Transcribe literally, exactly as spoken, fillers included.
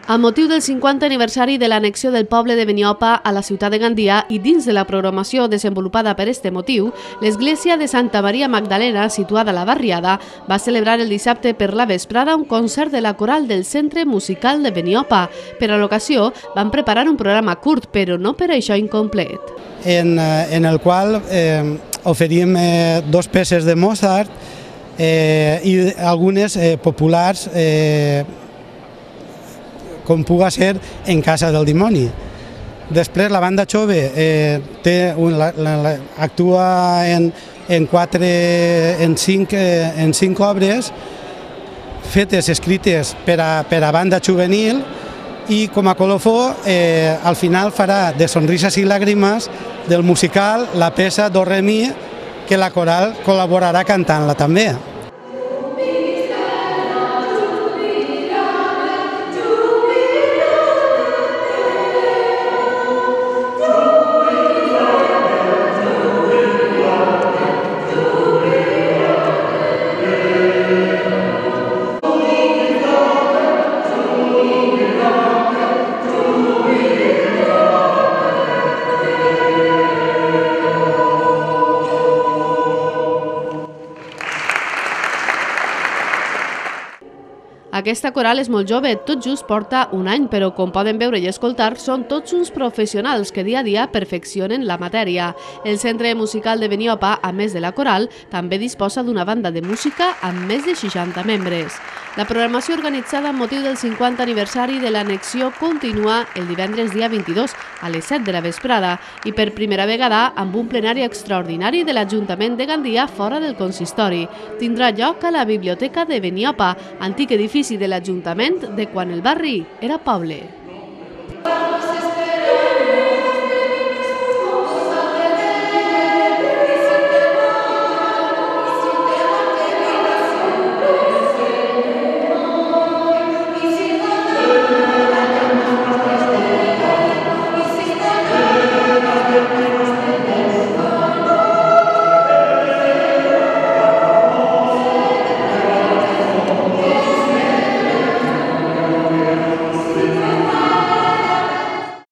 Amb motiu del cinquanta aniversari de l'annexió del poble de Beniopa a la ciutat de Gandia i dins de la programació desenvolupada per este motiu, l'església de Santa Maria Magdalena, situada a la barriada, va celebrar el dissabte per la vesprada un concert de la coral del Centre Musical de Beniopa. Per a l'ocasió van preparar un programa curt, però no per això incomplet. En, en el qual eh, oferim eh, dos peces de Mozart eh, i algunes eh, populars eh, com puga ser En casa del dimoni. Després la banda jove eh, té un, la, la, actua en, en, quatre, en, cinc, eh, en cinc obres fetes, escrites per a, per a banda juvenil, i com a colofó eh, al final farà de Sonrises i Làgrimes del musical la peça Do Re Mi, que la coral col·laborarà cantant-la també. Aquesta coral és molt jove, tot just porta un any, però com poden veure i escoltar, són tots uns professionals que dia a dia perfeccionen la matèria. El Centre Musical de Beniopa, a més de la coral, també disposa d'una banda de música amb més de seixanta membres. La programació organitzada amb motiu del cinquanta aniversari de l'annexió continua el divendres dia vint-i-dos a les set de la vesprada i per primera vegada amb un plenari extraordinari de l'Ajuntament de Gandia fora del consistori. Tindrà lloc a la Biblioteca de Beniopa, antic edifici de l'Ajuntament de quan el barri era poble.